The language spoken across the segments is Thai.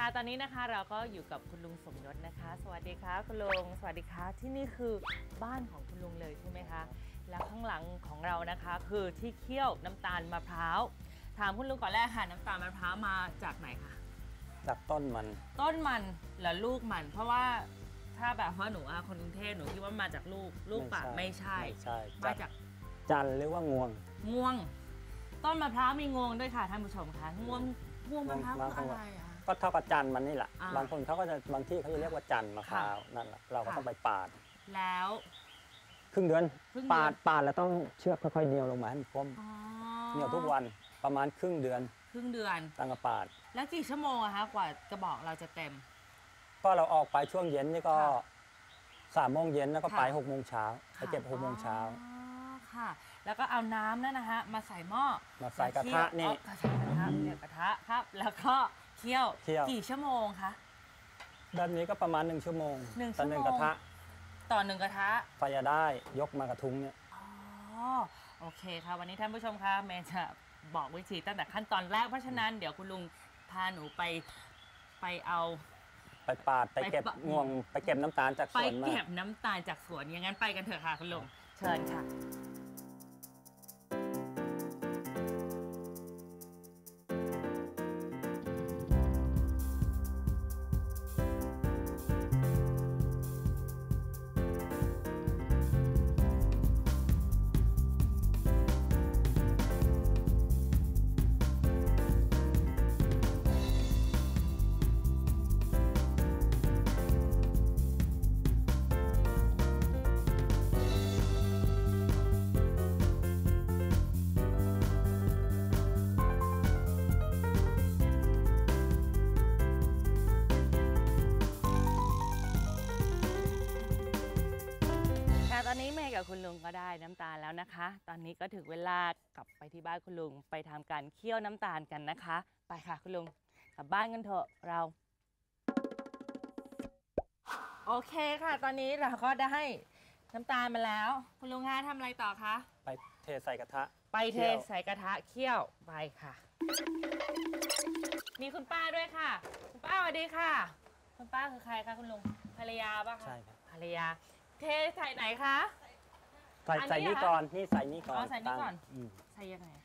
ค่ะตอนนี้นะคะเราก็อยู่กับคุณลุงสมยศนะคะสวัสดีค่ะคุณลุงสวัสดีค่ะที่นี่คือบ้านของคุณลุงเลยใช่ไหมคะแล้วข้างหลังของเรานะคะคือที่เคี่ยวน้ำตาลมะพร้าวถามคุณลุงก่อนแรกค่ะน้ำตาลมะพร้าวมาจากไหนคะจากต้นมันหรือลูกมันเพราะว่าถ้าแบบว่าหนูคนกรุงเทพหนูคิดว่ามาจากลูกป่าไม่ใช่มาจากจันหรือว่างวงต้นมะพร้าวมีงวงด้วยค่ะท่านผู้ชมคะงวงมะพร้าวคืออะไรอ่ะก็เท่ากับจันมันนี่แหละบางคนเขาก็จะบางที่เขาจะเรียกว่าจันมะพร้าวนั่นแหละเราก็ต้องไปปาดแล้วครึ่งเดือนปาดแล้วต้องเชือกค่อยๆเหนียวลงมาให้มันคมเหนียวทุกวันประมาณครึ่งเดือนตั้งกระปาดแล้วกี่ชั่วโมงอะคะกว่ากระบอกเราจะเต็มก็เราออกไปช่วงเย็นนี่ก็3 โมงเย็นแล้วก็ไป6 โมงเช้าไปเก็บ6 โมงเช้าค่ะแล้วก็เอาน้ำนั่นนะคะมาใส่หม้อมาใส่กระทะนี่กระทะครับแล้วก็เคี่ยวกี่ชั่วโมงคะด้านนี้ก็ประมาณ1 ชั่วโมงต่อ1 กระทะต่อ1 กระทะไฟจะได้ยกมากระทุ้งเนี่ยโอเคค่ะวันนี้ท่านผู้ชมคะแม่จะบอกวิธีตั้งแต่ขั้นตอนแรกเพราะฉะนั้นเดี๋ยวคุณลุงพาหนูไปเอาไปปาดไปเก็บงวงไปเก็บน้ำตาลจากสวนไปเก็บน้ำตาลจากสวนอย่างนั้นไปกันเถอะค่ะคุณลุงเชิญค่ะตอนนี้แม่กับคุณลุงก็ได้น้ำตาลแล้วนะคะตอนนี้ก็ถึงเวลากลับไปที่บ้านคุณลุงไปทำการเคี่ยวน้ำตาลกันนะคะไปค่ะคุณลุงกลับบ้านกันเถอะเราโอเคค่ะตอนนี้เราก็ได้น้ำตาลมาแล้วคุณลุงคะทำอะไรต่อคะไปเทใส่กระทะเคี่ยวไปค่ะมีคุณป้าด้วยค่ะคุณป้าสวัสดีค่ะคุณป้าคือใครคะคุณลุงภรรยาป่ะคะใช่ครับภรรยาเทใส่ไหนคะใส่นี่ก่อนนี่ใส่นี่ก่อนใส่นี่ก่อนใส่ยังไง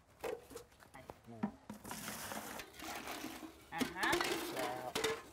ฮะแล้ว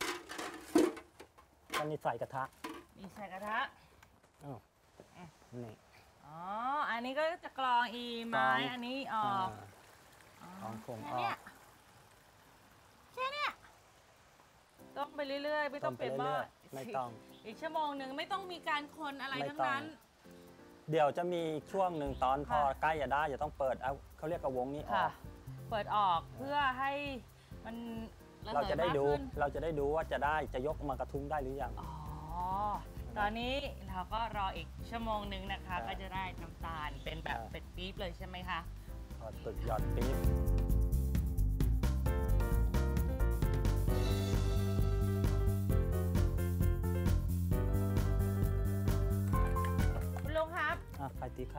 ตอนนี้ใส่กระทะนี่ใส่กระทะนี่อันนี้ก็จะกรองไม้อันนี้ออกคงออกแค่นี้ต้องไปเรื่อยๆไม่ต้องเป็นหม้อไม่ต้องอีกชั่วโมงหนึ่งไม่ต้องมีการคนอะไรทั้งนั้นเดี๋ยวจะมีช่วงหนึ่งตอนพอใกล้จะได้จะต้องเปิดเขาเรียกกระวงนี้ออกเปิดออกเพื่อให้มันเราจะได้ดูว่าจะยกมากระทุ้งได้หรือยังตอนนี้เราก็รออีกชั่วโมงหนึ่งนะคะก็จะได้น้ำตาลเป็นแบบเป็ดปี๊บเลยใช่ไหมคะตึกหยอดปี๊บไข่ตีไข่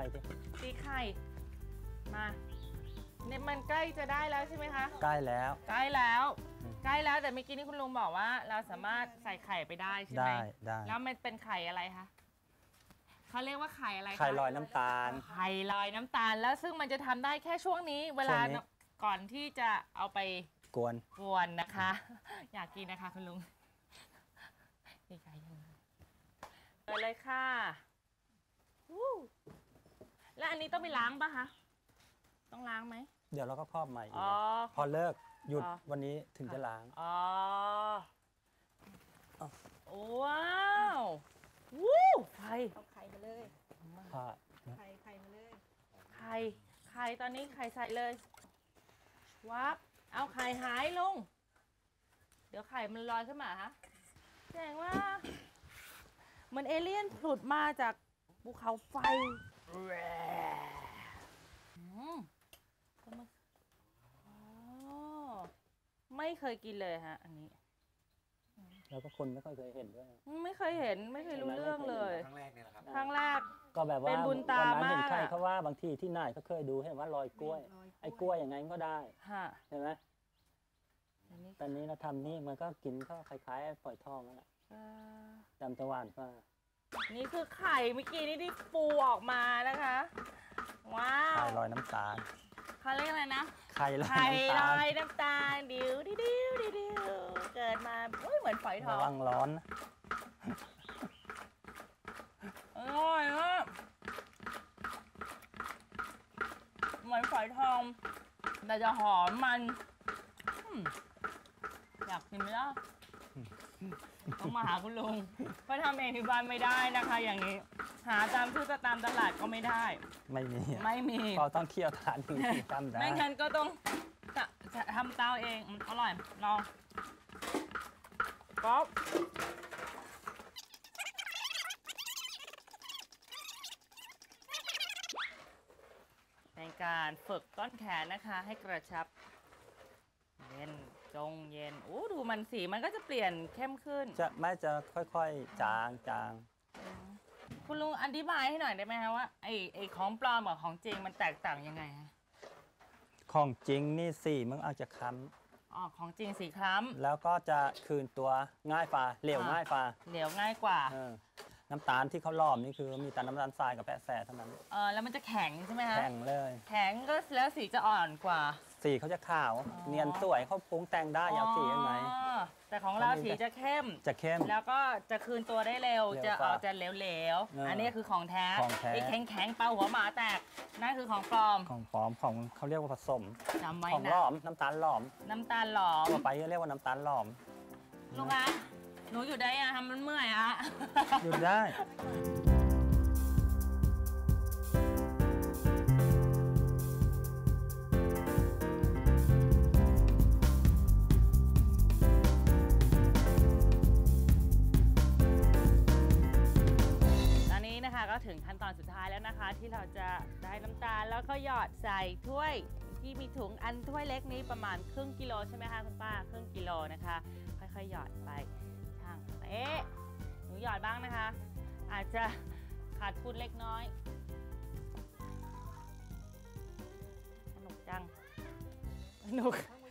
มาเนี่ยมันใกล้จะได้แล้วใช่ไหมคะใกล้แล้วแต่เมื่อกี้นี้คุณลุงบอกว่าเราสามารถใส่ไข่ไปได้ใช่ไหมได้แล้วมันเป็นไข่อะไรคะเขาเรียกว่าไข่อะไรไข่ลอยน้ำตาลแล้วซึ่งมันจะทำได้แค่ช่วงนี้เวลาก่อนที่จะเอาไปกวนนะคะอยากกินนะคะคุณลุงนี่ไข่ยังเลยค่ะแล้วอันนี้ต้องไปล้างป่ะคะต้องล้างไหมเดี๋ยวเราก็ครอบใหม่พอเลิกหยุดวันนี้ถึงจะล้างว้าวไข่เอาไข่มาเลยไข่มาเลยไข่ตอนนี้ไข่ใส่เลยวับเอาไข่หายลุงเดี๋ยวไข่มันลอยขึ้นมาฮะแสดงว่าเหมือนเอเลี่ยนผุดมาจากภูเขาไฟไม่เคยกินเลยฮะอันนี้แล้วก็คนไม่ค่อยเคยเห็นด้วยไม่เคยเห็นไม่เคยรู้เรื่องเลยครั้งแรกเนี่ยแหละครับครั้งแรกก็แบบว่าเป็นบุญตามากเห็นใครเขาว่าบางทีที่ไหนเขาเคยดูเห็นว่าลอยกล้วยไอ้กล้วยอย่างไงก็ได้ใช่ไหมตอนนี้เราทำนี่มันก็กินก็คล้ายๆฝอยทองนั่นแหละจำตะวันก็นี่คือไข่เมื่อกี้นี่ที่ฟูออกมานะคะว้าวไข่ลอยน้ำตาลเขาเรียกอะไรนะไข่ลอยน้ำตาลดิวดิวดิวดิวเกิดมาเหมือนฝอยทองระวังร้อนอร่อยมากเหมือนฝอยทองแต่จะหอมมันอยากกินไหมล่ะต้องมาหาคุณลุงเพราะทำเองที่บ้านไม่ได้นะคะอย่างนี้หาตามซื้อตามตลาดก็ไม่ได้ไม่มีเราต้องเคี่ยวทานถึงทำได้ไม่งั้นก็ต้องจะทำเตาเองอร่อยลองก๊อฟในการฝึกต้นแขนนะคะให้กระชับเย็นเย็นโอ้ดูมันสีมันก็จะเปลี่ยนเข้มขึ้นจะค่อยๆจางคุณลุงอธิบายให้หน่อยได้ไหมคะว่าไอ้ของปลอมกับของจริงมันแตกต่างยังไงฮะของจริงนี่สีมันอาจจะค้ำของจริงสีคล้ำแล้วก็จะคืนตัวง่ายฝ่าเหลวง่ายฝ่าเหลวง่ายกว่าน้ำตาลที่เขาล้อมนี่คือมีแต่น้ำตาลทรายกับแปะแสเท่านั้นแล้วมันจะแข็งใช่ไหมคะแข็งเลยแข็งก็แล้วสีจะอ่อนกว่าสีเขาจะขาวเนียนสวยเขาปรุงแต่งได้อยากสียังไงแต่ของเราสีจะเข้มแล้วก็จะคืนตัวได้เร็วจะเหลวอันนี้คือของแท้ไอ้แข็งเปาหัวหมาแตกนั่นคือของปลอมของเขาเรียกว่าผสมจำไว้นะของหลอมน้ำตาลหลอมทั่วไปเรียกว่าน้ำตาลหลอมลุงคะหนูอยู่ได้อะทำมันเมื่อยอะหยุดได้ก็ถึงขั้นตอนสุดท้ายแล้วนะคะที่เราจะได้น้ำตาลแล้วก็หยอดใส่ถ้วยที่มีถุงอันถ้วยเล็กนี้ประมาณครึ่งกิโลใช่ไหมคะคุณป้าครึ่งกิโลนะคะค่อยๆหยอดไปช่างหนูหยอดบ้างนะคะอาจจะขาดทุนเล็กน้อยสนุกจังสนุก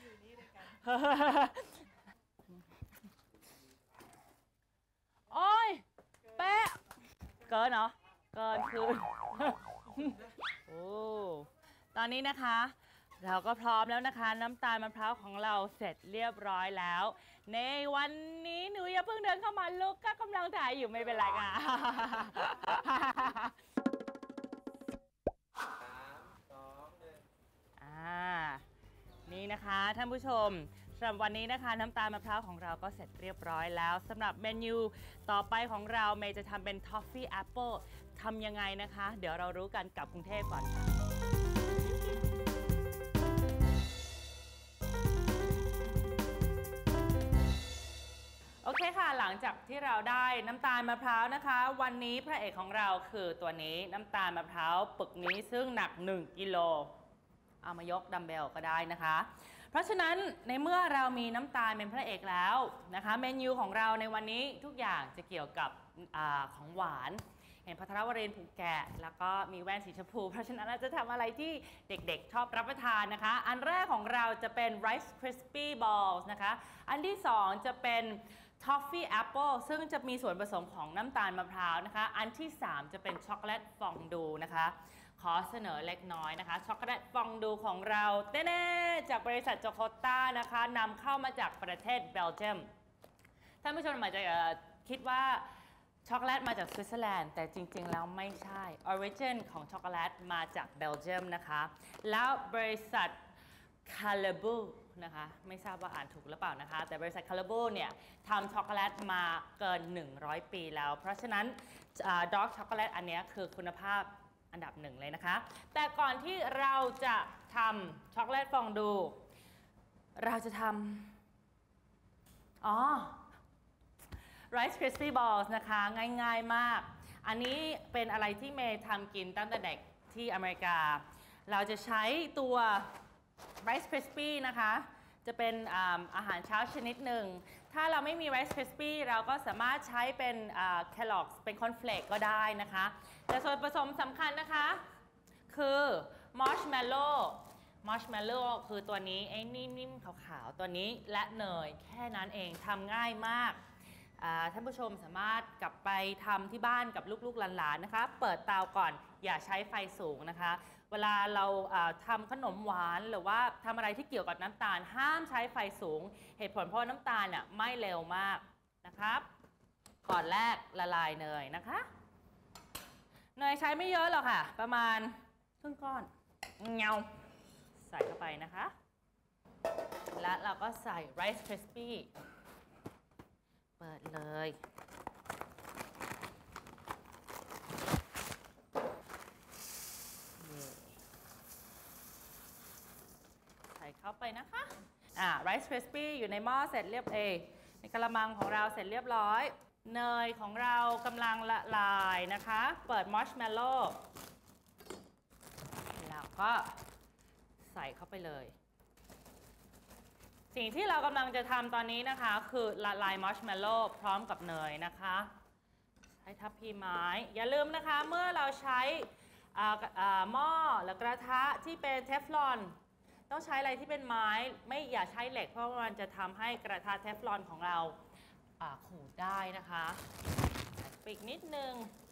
โอ้ยเป๊ะเกินเนาะเกินคืนโอ้ตอนนี้นะคะเราก็พร้อมแล้วนะคะน้ำตาลมะพร้าวของเราเสร็จเรียบร้อยแล้วในวันนี้หนูอย่าเพิ่งเดินเข้ามาลูกก็กำลังถ่ายอยู่ไม่เป็นไรค่ะนี่นะคะท่านผู้ชมสำหรับวันนี้นะคะน้ำตาลมะพร้าวของเราก็เสร็จเรียบร้อยแล้วสำหรับเมนูต่อไปของเราเมย์จะทำเป็นทอฟฟี่แอปเปิลทำยังไงนะคะเดี๋ยวเรารู้กันกับกรุงเทพก่อนค่ะโอเคค่ะหลังจากที่เราได้น้ำตาลมะพร้าวนะคะวันนี้พระเอกของเราคือตัวนี้น้ำตาลมะพร้าวปึกนี้ซึ่งหนัก1 กิโลเอามายกดัมเบลก็ได้นะคะเพราะฉะนั้นในเมื่อเรามีน้ำตาลเป็นพระเอกแล้วนะคะเมนูของเราในวันนี้ทุกอย่างจะเกี่ยวกับของหวานเห็นพัทรวรินทร์ผูกแกะแล้วก็มีแว่นสีชมพูเพราะฉะนั้นเราจะทำอะไรที่เด็กๆชอบรับประทานนะคะอันแรกของเราจะเป็น Rice Crispy Balls นะคะอันที่2จะเป็น Toffee Apple ซึ่งจะมีส่วนผสมของน้ำตาลมะพร้าวนะคะอันที่3จะเป็นช็อกโกแลตฟองดูนะคะขอเสนอเล็กน้อยนะคะช็อกโกแลตฟองดูของเราเต้ๆจากบริษัทโจโคต้านะคะนำเข้ามาจากประเทศเบลเยียมท่านผู้ชมอาจจะคิดว่าช็อกโกแลตมาจากสวิตเซอร์แลนด์แต่จริงๆแล้วไม่ใช่ออริจินของช็อกโกแลตมาจากเบลเยียมนะคะแล้วบริษัทคาราบูนะคะไม่ทราบว่าอ่านถูกหรือเปล่านะคะแต่บริษัทคาราบูเนี่ยทำช็อกโกแลตมาเกิน100 ปีแล้วเพราะฉะนั้นดาร์กช็อกโกแลตอันนี้คือคุณภาพอันดับ1เลยนะคะแต่ก่อนที่เราจะทำช็อกโกแลตฟองดูเราจะทำRice Crispy Balls นะคะง่ายๆมากอันนี้เป็นอะไรที่เมย์ทำกินตั้งแต่เด็กที่อเมริกาเราจะใช้ตัว Rice Crispy นะคะจะเป็นอาหารเช้าชนิดหนึ่งถ้าเราไม่มี Rice Crispy เราก็สามารถใช้เป็น Kellogg's เป็นคอนเฟลกก็ได้นะคะแต่ส่วนผสมสำคัญนะคะคือ Marshmallow มัชเมลโล่คือตัวนี้ไอ้นิ่มๆขาวๆตัวนี้และเนยแค่นั้นเองทำง่ายมากท่านผู้ชมสามารถกลับไปทำที่บ้านกับลูกๆหลานๆนะคะเปิดเตาก่อนอย่าใช้ไฟสูงนะคะเวลาเราทำขนมหวานหรือว่าทำอะไรที่เกี่ยวกับน้ำตาลห้ามใช้ไฟสูงเหตุผลเพราะน้ำตาลไม่เร็วมากนะครับก่อนแรกละลายเนยนะคะเนยใช้ไม่เยอะหรอกค่ะประมาณครึ่งก้อนเงาใส่เข้าไปนะคะและเราก็ใส่ไรซ์คริสปี้เปิดเลยใส่เข้าไปนะคะไรซ์คริสปี้อยู่ในหม้อเสร็จเรียบในกระมังของเราเสร็จเรียบร้อยเนยของเรากำลังละลายนะคะเปิดมัชเมลโล่แล้วก็ใส่เข้าไปเลยสิ่งที่เรากำลังจะทำตอนนี้นะคะคือละลายมัชเมลโล่พร้อมกับเนยนะคะใช้ทัพพีไม้อย่าลืมนะคะเมื่อเราใช้หม้อหรือกระทะที่เป็นเทฟลอนต้องใช้อะไรที่เป็นไม้อย่าใช้เหล็กเพราะมันจะทำให้กระทะเทฟลอนของเราขูดได้นะคะปิดนิดนึง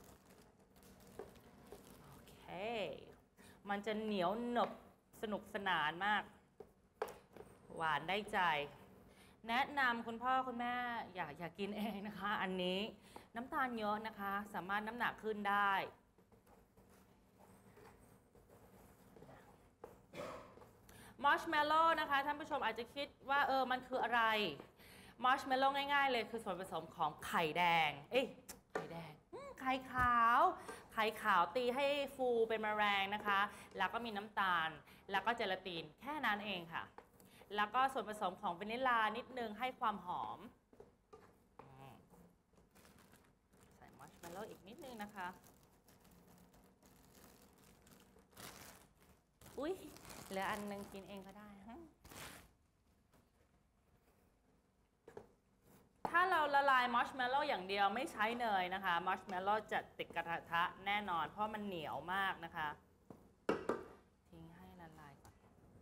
โอเคมันจะเหนียวหนึบสนุกสนานมากหวานได้ใจแนะนำคุณพ่อคุณแม่อย่ากินเองนะคะอันนี้น้ำตาลเยอะนะคะสามารถน้ำหนักขึ้นได้มัชเมลโล่นะคะท่านผู้ชมอาจจะคิดว่ามันคืออะไรมัชเมลโล่ง่ายๆเลยคือส่วนผสมของไข่แดงไข่แดงไข่ขาวตีให้ฟูเป็นแมลงนะคะแล้วก็มีน้ำตาลแล้วก็เจลาตินแค่นั้นเองค่ะแล้วก็ส่วนผสมของวานิลลานิดนึงให้ความหอมใส่มัชเมลโล่อีกนิดนึงนะคะอุ๊ยเหลืออันนึงกินเองก็ได้ถ้าเราละลายมัชเมลโล่อย่างเดียวไม่ใช้เนยนะคะมัชเมลโล่จะติดกระทะแน่นอนเพราะมันเหนียวมากนะคะทิ้งให้ละลายก่อน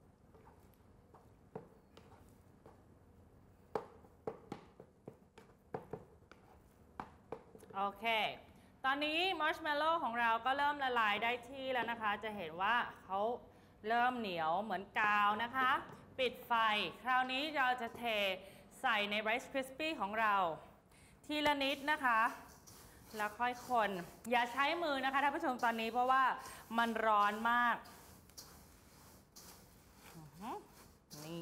โอเคตอนนี้มัชเมลโล่ของเราก็เริ่มละลายได้ที่แล้วนะคะจะเห็นว่าเขาเริ่มเหนียวเหมือนกาวนะคะปิดไฟคราวนี้เราจะเทใส่ในไรซ์คริสปี้ของเราทีละนิดนะคะแล้วค่อยคนอย่าใช้มือนะคะท่านผู้ชมตอนนี้เพราะว่ามันร้อนมากนี่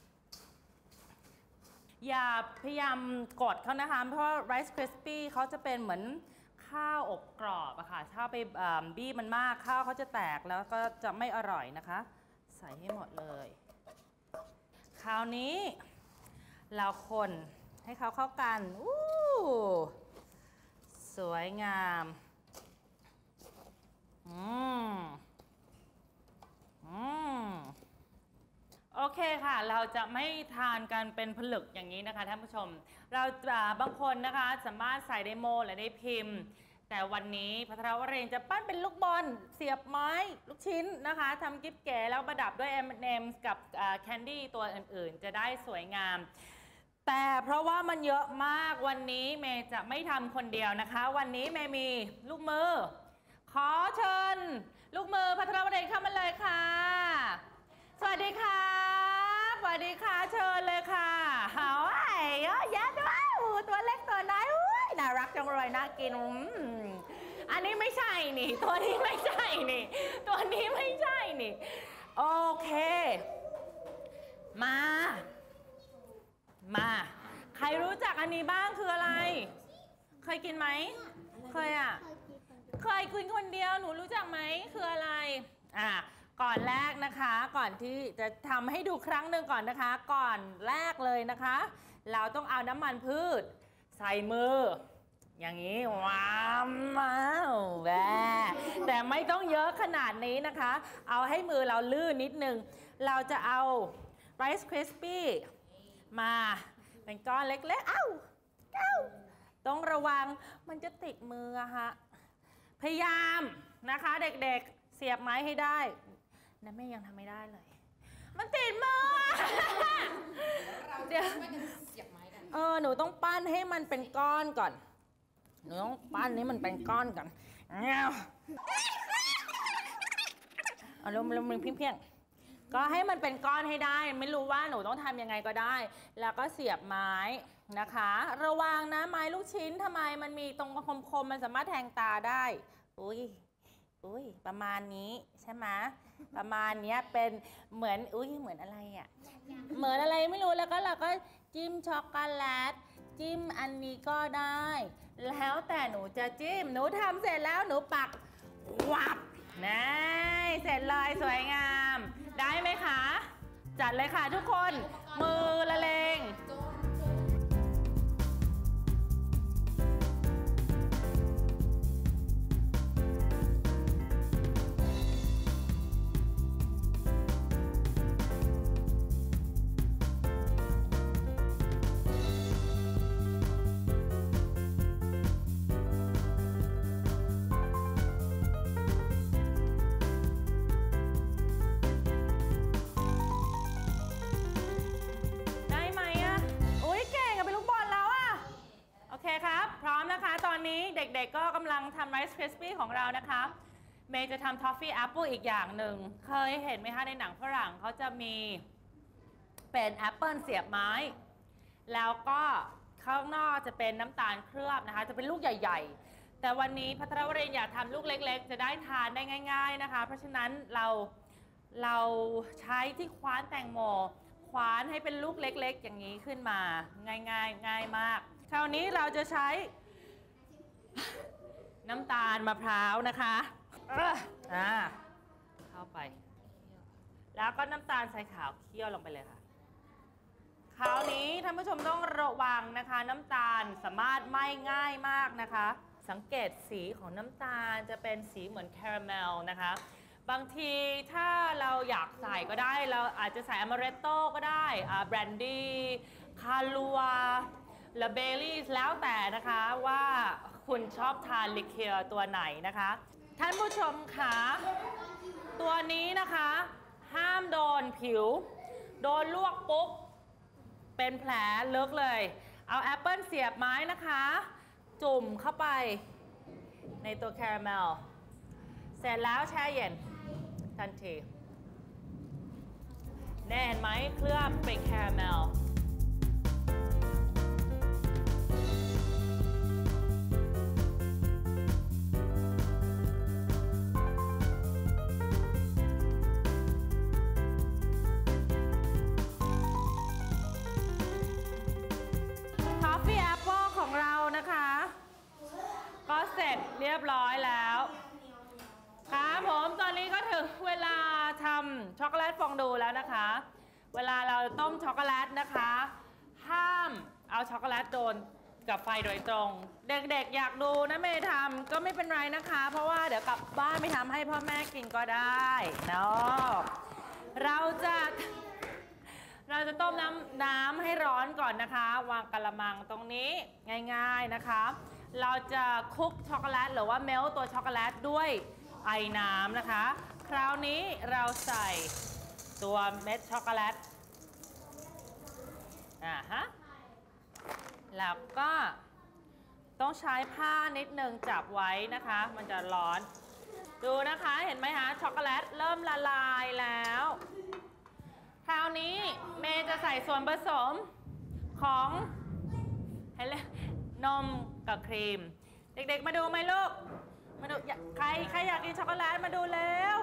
อย่าพยายามกดเขานะคะเพราะไรซ์คริสปี้เขาจะเป็นเหมือนข้าวอบกรอบอะค่ะถ้าไปบี้มันมากข้าวเขาจะแตกแล้วก็จะไม่อร่อยนะคะใส่ให้หมดเลยคราวนี้เราคนให้เขาเข้ากันสวยงามโอเคค่ะเราจะไม่ทานกันเป็นผลึกอย่างนี้นะคะท่านผู้ชมเราบางคนนะคะสามารถใส่ได้โมหรือได้พิมพ์แต่วันนี้ภัทรวเรนจะปั้นเป็นลูกบอลเสียบไม้ลูกชิ้นนะคะทำกิ๊บเก๋แล้วประดับด้วย M&M กับแคนดี้ตัวอื่นๆจะได้สวยงามแต่เพราะว่ามันเยอะมากวันนี้เมย์จะไม่ทำคนเดียวนะคะวันนี้เมย์มีลูกมือขอเชิญลูกมือภัทรวเรนเข้ามาเลยค่ะสวัสดีค่ะสวัสดีค่ะเชิญเลยค่ะหาวเยอะแยะด้วยตัวเล็กตัวน้อยน่ารักจังเลยน่ากินอันนี้ไม่ใช่นี่ตัวนี้ไม่ใช่นี่ตัวนี้ไม่ใช่นี่โอเคมาใครรู้จักอันนี้บ้างคืออะไรเคยกินไหมเคยเคยกินคนเดียวหนูรู้จักไหมคืออะไรก่อนแรกนะคะก่อนที่จะทำให้ดูครั้งหนึ่งก่อนนะคะก่อนแรกเลยนะคะเราต้องเอาน้ำมันพืชใส่มืออย่างนี้ว้าวแต่ไม่ต้องเยอะขนาดนี้นะคะเอาให้มือเราลื่นนิดนึงเราจะเอาไรซ์คริสปี้มาเป็นก้อนเล็กๆต้องระวังมันจะติดมือค่ะพยายามนะคะเด็กๆเสียบไม้ให้ได้นะแม่ยังทำไม่ได้เลยมันติดมือเดี๋ยวหนูต้องปั้นให้มันเป็นก้อนก่อนหนูต้องปั้นให้มันเป็นก้อนก่อนเอาลมเพี้ยงก็ให้มันเป็นก้อนให้ได้ไม่รู้ว่าหนูต้องทำยังไงก็ได้ แล้วก็เสียบไม้นะคะระวังนะไม้ลูกชิ้นทำไมมันมีตรงคมๆมันสามารถแทงตาได้อุ้ยประมาณนี้ใช่ไหมประมาณนี้เป็นเหมือนเหมือนอะไรอ่ะเหมือนอะไรไม่รู้แล้วก็เราก็จิ้มช็อกโกแลตจิ้มอันนี้ก็ได้แล้วแต่หนูจะจิ้มหนูทำเสร็จแล้วหนูปักวับนี่เสร็จเลยสวยงามได้ไหมคะจัดเลยค่ะทุกคนมือละเลงโอเคครับพร้อมนะคะตอนนี้เด็กๆก็กำลังทำไรซ์คริสปี้ของเรานะคะเมย์จะทำทอฟฟี่แอปเปิลอีกอย่างหนึ่งเคยเห็นไหมคะในหนังฝรั่งเขาจะมีเป็นแอปเปิลเสียบไม้แล้วก็ข้างนอกจะเป็นน้ำตาลเคลือบนะคะจะเป็นลูกใหญ่ๆแต่วันนี้พัทรวรินทร์อยากทำลูกเล็กๆจะได้ทานได้ง่ายๆนะคะเพราะฉะนั้นเราใช้ที่คว้านแตงโมคว้านให้เป็นลูกเล็กๆอย่างนี้ขึ้นมาง่ายมากคราวนี้เราจะใช้น้ำตาลมะพร้าวนะคะเข้าไปแล้วก็น้ำตาลทรายขาวเคี่ยวลงไปเลยค่ะคราวนี้ท่านผู้ชมต้องระวังนะคะน้ำตาลสามารถไหม้ง่ายมากนะคะสังเกตสีของน้ำตาลจะเป็นสีเหมือนคาราเมลนะคะบางทีถ้าเราอยากใส่ก็ได้เราอาจจะใส่อเมเรโต้ก็ได้แบรนดี้คาลัวและเบลลี่แล้วแต่นะคะว่าคุณชอบทานลิเคียร์ตัวไหนนะคะท่านผู้ชมคะตัวนี้นะคะห้ามโดนผิวโดนลวกปุ๊บเป็นแผลลึกเลยเอาแอปเปิลเสียบไม้นะคะจุ่มเข้าไปในตัวคาราเมลเสร็จแล้วแช่เย็นทันทีแน่นไหมเคลือบเป็นคาราเมลก็เสร็จเรียบร้อยแล้วครับผมตอนนี้ก็ถึงเวลาทำช็อกโกแลตฟองดูแล้วนะคะเวลาเราต้มช็อกโกแลตนะคะห้ามเอาช็อกโกแลตโดนกับไฟโดยตรงเด็กๆอยากดูนะเมย์ทำก็ไม่เป็นไรนะคะเพราะว่าเดี๋ยวกลับบ้านไม่ทำให้พ่อแม่กินก็ได้เนาะเราจะต้มน้ำให้ร้อนก่อนนะคะวางกะละมังตรงนี้ง่ายๆนะคะเราจะคลุกช็อกโกแลตหรือว่าเมลตัวช็อกโกแลตด้วยไอน้ำนะคะคราวนี้เราใส่ตัวเม็ดช็อกโกแลตแล้วก็ต้องใช้ผ้านิดนึงจับไว้นะคะมันจะร้อนดูนะคะเห็นไหมคะช็อกโกแลตเริ่มละลายแล้วคราวนี้เมย์จะใส่ส่วนผสมของนมกับครีมเด็กๆมาดูไหมลูกมาดูใครอยากกินช็อกโกแลตมาดูแล้ว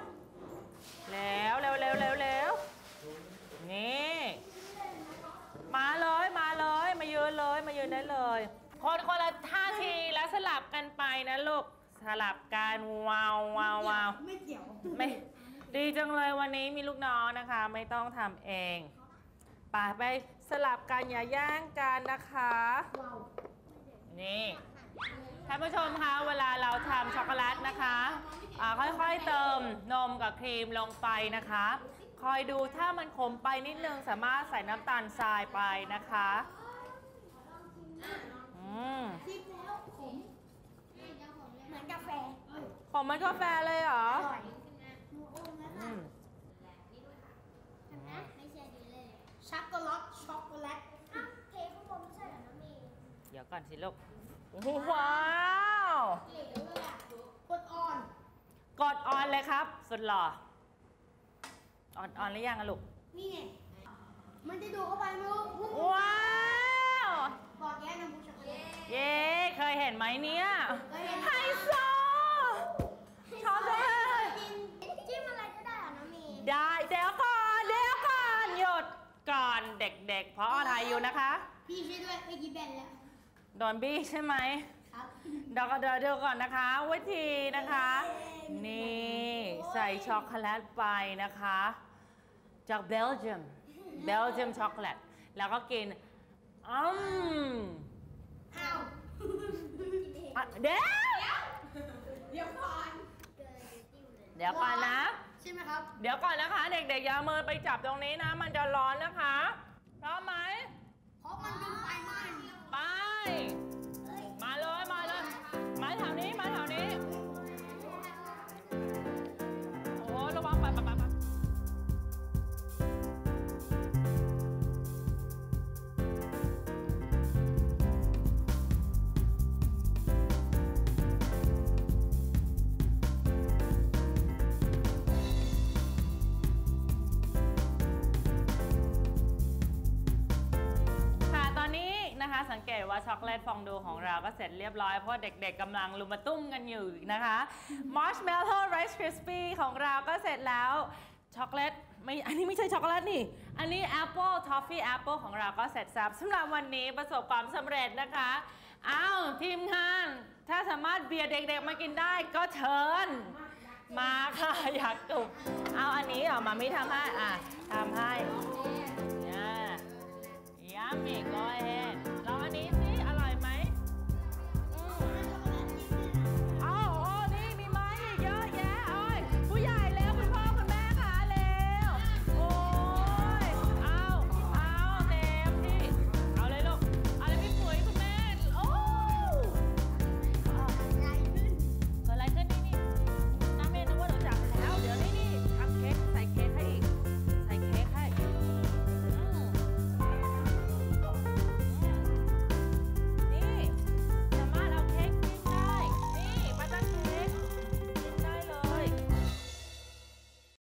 นี่มาเลยมายืนได้เลยคนละท่าทีแล้วสลับกันไปนะลูกสลับกันว้าวไม่เกี่ยวไม่ดีจังเลยวันนี้มีลูกน้องนะคะไม่ต้องทำเองไปสลับกันอย่าแย่งกันนะคะนี่ท่านผู้ชมคะเวลาเราทำช็อกโกแลตนะคะค่อยๆเติมนมกับครีมลงไปนะคะคอยดูถ้ามันขมไปนิดนึงสามารถใส่น้ำตาลทรายไปนะคะเหมือนกาแฟขมเหมือนกาแฟเลยเหรอก่อนสิลูกว้าวกดออนกดออนเลยครับ สุดหล่อออนหรือยังอะลูกนี่ไงมันจะดูเข้าไปมั้งว้าวบอกแย่น้ำพุช็อกโกแลตเย้เคยเห็นไหมเนี่ยเคยเห็นไฮโซชอบเลยจิ้มอะไรก็ได้เหรอน้องเมย์ได้เดี๋ยวก่อนหยุดก่อนเด็กๆเพราะอะไรอยู่นะคะพี่ช่วยด้วยเมื่อกี้แบนแล้วโดนบี้ใช่ไหมครับเดี๋ยวดูก่อนนะคะวิธีนะคะ นี่ใส่ช็อกโกแลตไปนะคะ จากเบลเยียมช็อกโกแลตแล้วก็กินอ้าวเดี๋ยวเดี๋ยวก่อนเดี๋ยวก่อนนะใช่ไหมครับเดี๋ยวก่อนนะคะ เด็กๆอย่ามือไปจับตรงนี้นะ มันจะร้อนนะคะพร้อมไหมเพราะมันเป็นไฟไหม้ไป มาเลยมาแถวนี้โอ้ระวังไปนะคะสังเกตว่าช็อกโกแลตฟองดูของเราก็เสร็จเรียบร้อยเพราะเด็กๆกำลังลุมมาตุ้มกันอยู่นะคะมาร์ชเมลโล่ไรซ์คริสปี้ของเราก็เสร็จแล้วช็อกโกแลตไม่อันนี้ไม่ใช่ช็อกโกแลตนี่อันนี้แอปเปิลทอฟฟี่แอปเปิลของเราก็เสร็จสับสำหรับวันนี้ประสบความสำเร็จนะคะอ้าวทีมงานถ้าสามารถเบียร์เด็กๆมากินได้ก็เชิญมาค่ะอยากตุกเอาอันนี้ออกมาไม่ทำให้ทำให้Yummy, go ahead.